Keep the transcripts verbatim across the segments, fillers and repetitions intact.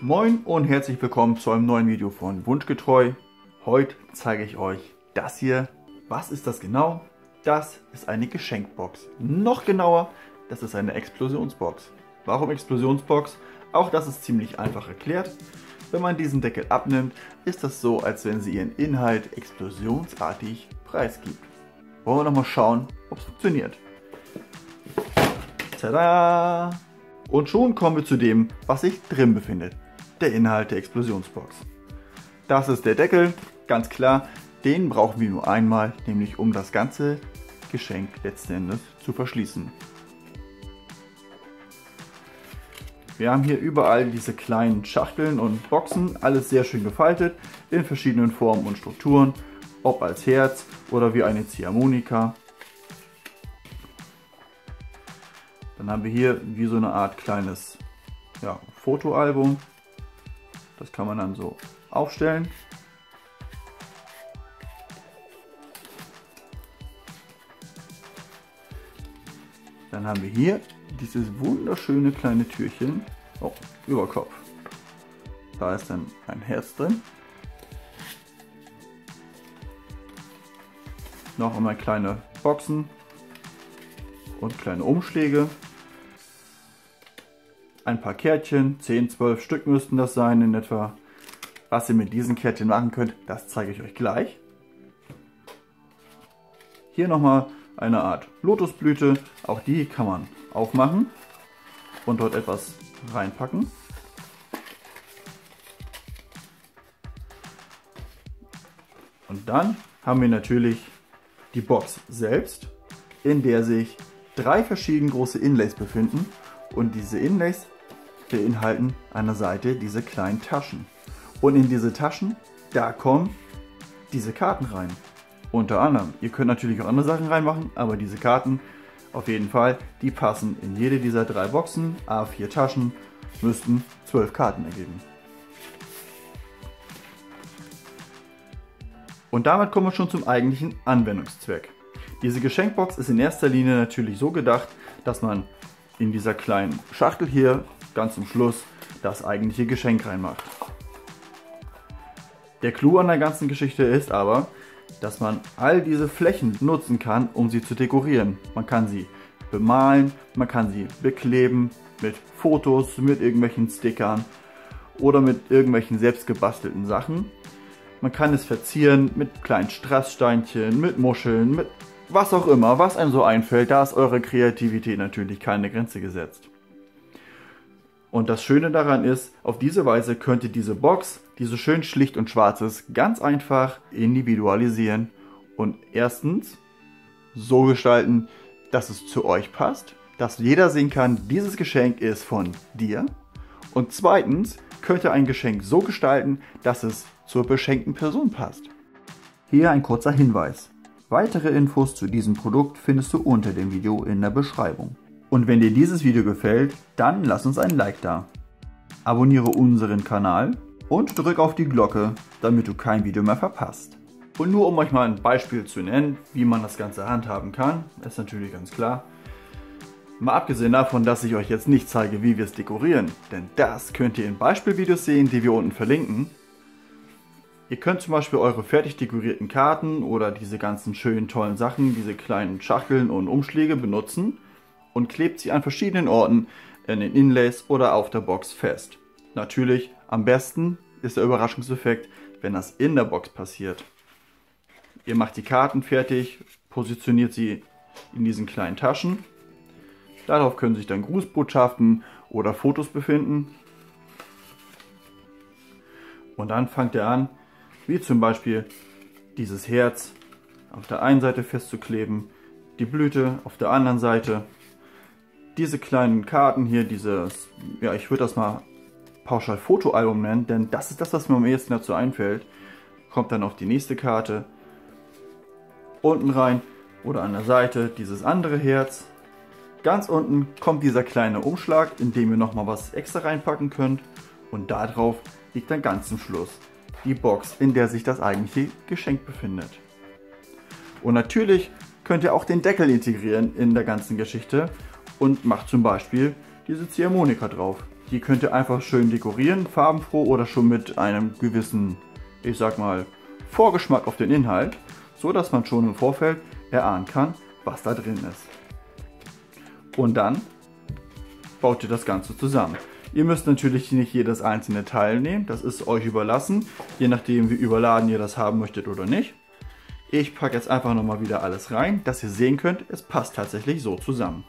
Moin und herzlich willkommen zu einem neuen Video von Wunschgetreu. Heute zeige ich euch das hier. Was ist das genau? Das ist eine Geschenkbox. Noch genauer, das ist eine Explosionsbox. Warum Explosionsbox? Auch das ist ziemlich einfach erklärt. Wenn man diesen Deckel abnimmt, ist das so, als wenn sie ihren Inhalt explosionsartig preisgibt. Wollen wir noch mal schauen, ob es funktioniert. Tada! Und schon kommen wir zu dem, was sich drin befindet. Der Inhalt der Explosionsbox. Das ist der Deckel, ganz klar. Den brauchen wir nur einmal, nämlich um das ganze Geschenk letzten Endes zu verschließen. Wir haben hier überall diese kleinen Schachteln und Boxen, alles sehr schön gefaltet, in verschiedenen Formen und Strukturen, ob als Herz oder wie eine Ziehharmonika. Dann haben wir hier wie so eine Art kleines ja, Fotoalbum. Das kann man dann so aufstellen. Dann haben wir hier dieses wunderschöne kleine Türchen. Oh, Überkopf. Da ist dann ein Herz drin. Noch einmal kleine Boxen und kleine Umschläge. Ein paar Kärtchen, zehn, zwölf Stück müssten das sein in etwa. Was ihr mit diesen Kärtchen machen könnt, das zeige ich euch gleich. Hier nochmal eine Art Lotusblüte, auch die kann man aufmachen und dort etwas reinpacken. Und dann haben wir natürlich die Box selbst, in der sich drei verschieden große Inlays befinden. Und diese Inlays beinhalten an der Seite diese kleinen Taschen. Und in diese Taschen, da kommen diese Karten rein. Unter anderem. Ihr könnt natürlich auch andere Sachen reinmachen, aber diese Karten auf jeden Fall, die passen in jede dieser drei Boxen. A vier Taschen müssten zwölf Karten ergeben. Und damit kommen wir schon zum eigentlichen Anwendungszweck. Diese Geschenkbox ist in erster Linie natürlich so gedacht, dass man in dieser kleinen Schachtel hier ganz zum Schluss das eigentliche Geschenk reinmacht. Der Clou an der ganzen Geschichte ist aber, dass man all diese Flächen nutzen kann, um sie zu dekorieren. Man kann sie bemalen, man kann sie bekleben mit Fotos, mit irgendwelchen Stickern oder mit irgendwelchen selbst gebastelten Sachen. Man kann es verzieren mit kleinen Strasssteinchen, mit Muscheln, mit was auch immer, was einem so einfällt. Da ist eure Kreativität natürlich keine Grenze gesetzt. Und das Schöne daran ist, auf diese Weise könnt ihr diese Box, die so schön schlicht und schwarz ist, ganz einfach individualisieren und erstens so gestalten, dass es zu euch passt, dass jeder sehen kann, dieses Geschenk ist von dir. Und zweitens könnt ihr ein Geschenk so gestalten, dass es zur beschenkten Person passt. Hier ein kurzer Hinweis. Weitere Infos zu diesem Produkt findest du unter dem Video in der Beschreibung. Und wenn dir dieses Video gefällt, dann lass uns ein Like da. Abonniere unseren Kanal und drück auf die Glocke, damit du kein Video mehr verpasst. Und nur um euch mal ein Beispiel zu nennen, wie man das Ganze handhaben kann, ist natürlich ganz klar. Mal abgesehen davon, dass ich euch jetzt nicht zeige, wie wir es dekorieren, denn das könnt ihr in Beispielvideos sehen, die wir unten verlinken. Ihr könnt zum Beispiel eure fertig dekorierten Karten oder diese ganzen schönen tollen Sachen, diese kleinen Schachteln und Umschläge benutzen und klebt sie an verschiedenen Orten in den Inlays oder auf der Box fest. Natürlich, am besten ist der Überraschungseffekt, wenn das in der Box passiert. Ihr macht die Karten fertig, positioniert sie in diesen kleinen Taschen. Darauf können sich dann Grußbotschaften oder Fotos befinden. Und dann fangt ihr an, wie zum Beispiel dieses Herz auf der einen Seite festzukleben, die Blüte auf der anderen Seite. Diese kleinen Karten hier, dieses, ja, ich würde das mal pauschal Fotoalbum nennen, denn das ist das, was mir am ehesten dazu einfällt. Kommt dann auf die nächste Karte. Unten rein oder an der Seite dieses andere Herz. Ganz unten kommt dieser kleine Umschlag, in dem ihr nochmal was extra reinpacken könnt. Und darauf liegt dann ganz zum Schluss die Box, in der sich das eigentliche Geschenk befindet. Und natürlich könnt ihr auch den Deckel integrieren in der ganzen Geschichte und macht zum Beispiel diese Ziehharmonika drauf. Die könnt ihr einfach schön dekorieren, farbenfroh oder schon mit einem gewissen, ich sag mal, Vorgeschmack auf den Inhalt, so dass man schon im Vorfeld erahnen kann, was da drin ist. Und dann baut ihr das Ganze zusammen. Ihr müsst natürlich nicht jedes einzelne Teil nehmen, das ist euch überlassen, je nachdem wie überladen ihr das haben möchtet oder nicht. Ich packe jetzt einfach nochmal wieder alles rein, dass ihr sehen könnt, es passt tatsächlich so zusammen.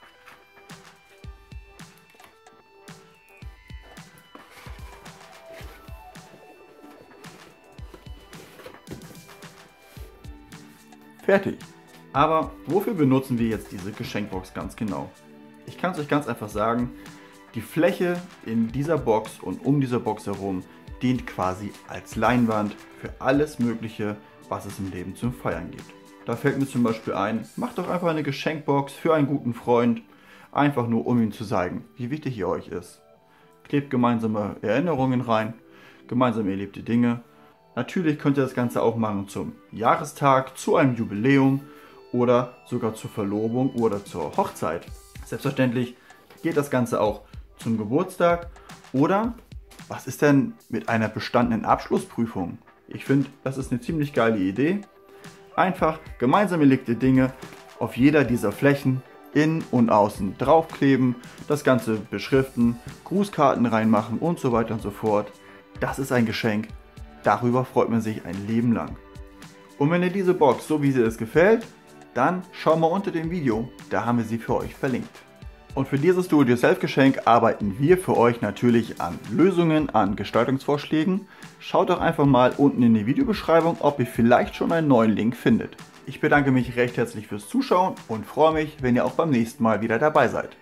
Fertig. Aber wofür benutzen wir jetzt diese Geschenkbox ganz genau? Ich kann es euch ganz einfach sagen, die Fläche in dieser Box und um diese Box herum dient quasi als Leinwand für alles Mögliche, was es im Leben zum Feiern gibt. Da fällt mir zum Beispiel ein, macht doch einfach eine Geschenkbox für einen guten Freund, einfach nur um ihm zu zeigen, wie wichtig ihr euch ist. Klebt gemeinsame Erinnerungen rein, gemeinsam erlebte Dinge. Natürlich könnt ihr das Ganze auch machen zum Jahrestag, zu einem Jubiläum oder sogar zur Verlobung oder zur Hochzeit. Selbstverständlich geht das Ganze auch zum Geburtstag oder was ist denn mit einer bestandenen Abschlussprüfung? Ich finde, das ist eine ziemlich geile Idee. Einfach gemeinsam erlegte Dinge auf jeder dieser Flächen innen und außen draufkleben, das Ganze beschriften, Grußkarten reinmachen und so weiter und so fort. Das ist ein Geschenk, darüber freut man sich ein Leben lang. Und wenn dir diese Box so wie sie es gefällt, dann schau mal unter dem Video, da haben wir sie für euch verlinkt. Und für dieses Do-it-yourself-Geschenk arbeiten wir für euch natürlich an Lösungen, an Gestaltungsvorschlägen. Schaut doch einfach mal unten in die Videobeschreibung, ob ihr vielleicht schon einen neuen Link findet. Ich bedanke mich recht herzlich fürs Zuschauen und freue mich, wenn ihr auch beim nächsten Mal wieder dabei seid.